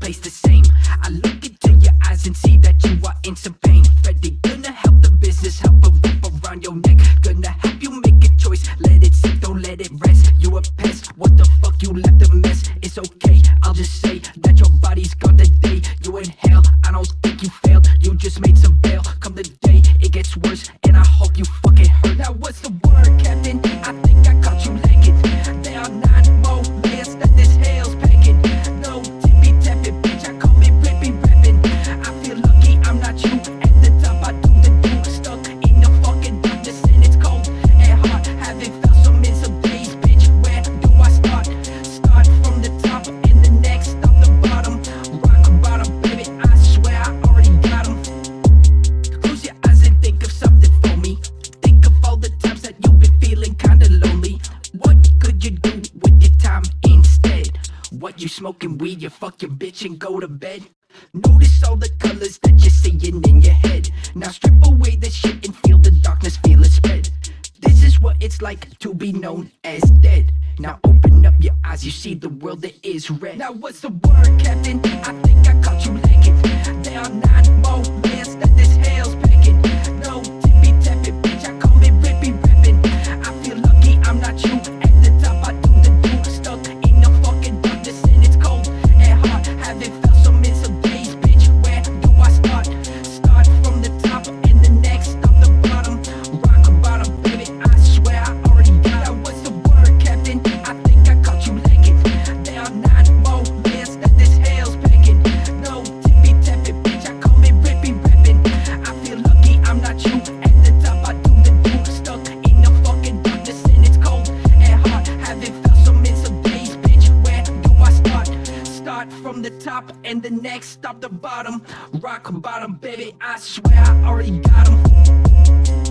place the same. I look into your eyes and see that you are in some pain. Freddy, gonna help the business, help a rope around your neck. Gonna help you make a choice, let it sink, don't let it rest. You a pest, what the fuck, you left a mess. It's okay, I'll just say that your body's gone today. You in hell, I don't think you failed, you just made some bail. Come the day, it gets worse, and I hope you fucking hurt. Now what's the word, Captain? I think I caught you lacking. There are 9 more layers that this hell's packing. No tippy tapping, bitch, I call me Rippy Rappin'. I feel lucky I'm not you. At the top I do the do. Stuck in the fucking darkness and it's cold and hard. Haven't felt some in some days, bitch. Where do I start? Start from the top and the next stop the bottom. Rock bottom, baby, I swear I already got 'em. Close your eyes and think of something for me. Think of all the times that you've been feeling kinda lonely. What could you do with your time instead? What, you smoking weed, you fuck your bitch and go to bed? Notice all the colors that you're seeing in your head. Now strip away the shit and feel the darkness, feel it spread. This is what it's like to be known as dead. Now open up your eyes, you see the world that is red. Now what's the word, Captain? I think I caught you lacking. There are 9 more layers that this hell's packing. No tippy tapping, bitch, I call me Rippy Rappin'. I feel lucky I'm not you. At the top I do the do. Stuck in the fucking darkness and it's cold and hard. Haven't felt some in some days, bitch. Where do I start? Start from the top and the next stop the bottom. Rock bottom, baby, I swear I already got 'em. What's the word, Captain? I think I caught you lacking. There are 9 more layers that this hell's packing. No tippy tapping, bitch, I call me Rippy Rappin'. I feel lucky I'm not you. At the top I do the do. Stuck in the fucking darkness and it's cold and hard. Haven't felt some in some days, bitch. Where do I start? Start from the top and the next stop the bottom. Rock bottom, baby, I swear I already got 'em.